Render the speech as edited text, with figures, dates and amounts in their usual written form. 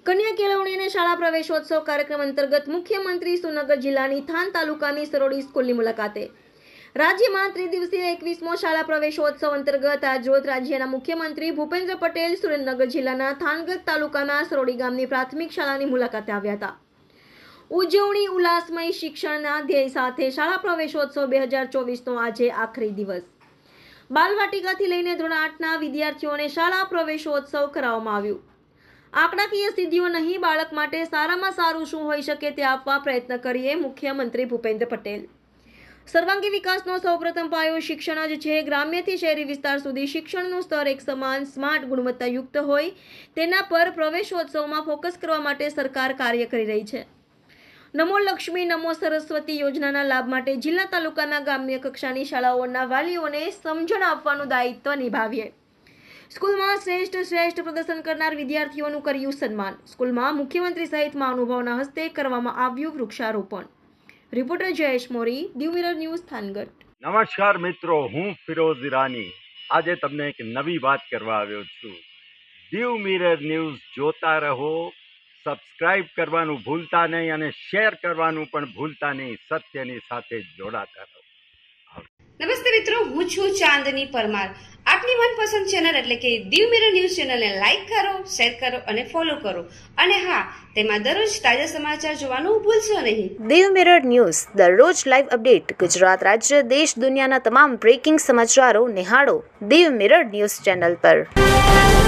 કન્યા કેળવણી અને શાળા પ્રવેશોત્સવ કાર્યક્રમ અંતર્ગત મુખ્યમંત્રી સુરનગર જિલ્લાની થાન તાલુકાની સરોડી સ્કૂલની મુલાકાતે રાજ્યમાં ત્રિદિવસીય 21મો શાળા પ્રવેશોત્સવ અંતર્ગત આજરોજ રાજ્યના મુખ્યમંત્રી ભૂપેન્દ્ર પટેલ સુરેન્દ્રનગર જિલ્લાના થાનગઢ તાલુકાના સરોડી ગામની પ્રાથમિક શાળાની મુલાકાતે આવ્યા હતા। ઉજવણી ઉલ્લાસમય શિક્ષણના ધ્યેય સાથે શાળા પ્રવેશોત્સવ 2024નો આજે આખરી દિવસ। બાલવાટિકાથી લઈને ધોરણ 8ના વિદ્યાર્થીઓને શાળા પ્રવેશોત્સવ કરાવવામાં આવ્યું। આંકડાકીય સિદ્ધિઓ નહીં, બાળક માટે સારામાં સારું શું હોઈ શકે તે આપવા પ્રયત્ન કરીએ। મુખ્યમંત્રી ભૂપેન્દ્ર પટેલ સર્વાંગી વિકાસનો સૌપ્રથમ પાયો શિક્ષણ જ છે। ગ્રામ્યથી શહેરી વિસ્તાર સુધી શિક્ષણનું સ્તર એક સમાન, સ્માર્ટ, ગુણવત્તાયુક્ત હોય તેના પર પ્રવેશોત્સવમાં ફોકસ કરવા માટે સરકાર કાર્ય કરી રહી છે। નમો લક્ષ્મી નમો સરસ્વતી યોજનાના લાભ માટે જિલ્લા તાલુકાના ગ્રામ્ય કક્ષાની શાળાઓના વાલીઓને સમજણ આપવાનું દાયિત્વ નિભાવીએ। સ્કૂલમાં શ્રેષ્ઠ પ્રદર્શન કરનાર વિદ્યાર્થીઓનું કર્યું સન્માન। સ્કૂલમાં મુખ્યમંત્રી સહિત મહાનુભાવોના હસ્તે કરવામાં આવ્યું વૃક્ષારોપણ। Reporter Jayesh Mori, Diu mirror news, Thangadh. નમસ્કાર મિત્રો, હું ફિરોઝ ઈરાની આજે તમને એક નવી વાત કરવા આવ્યો છું। દીવ મિરર ન્યૂઝ જોતા રહો, સબસ્ક્રાઇબ કરવાનું ભૂલતા નહીં અને શેર કરવાનું પણ ભૂલતા નહીં। સત્યની સાથે જોડાતા રહો। નમસ્તે મિત્રો, હું છું ચાંદની પરમાર। આપની મનપસંદ ચેનલ એટલે કે દીવ મિરર ન્યૂઝ ચેનલને લાઈક કરો, શેર કરો અને ફોલો કરો। અને હા, તેમાં દરરોજ તાજા સમાચાર જોવાનું ભૂલશો નહીં। દીવ મિરર ન્યૂઝ દરરોજ લાઈવ અપડેટ, ગુજરાત રાજ્ય, દેશ, દુનિયાના તમામ બ્રેકિંગ સમાચારો નિહાળો દીવ મિરર ન્યૂઝ ચેનલ પર।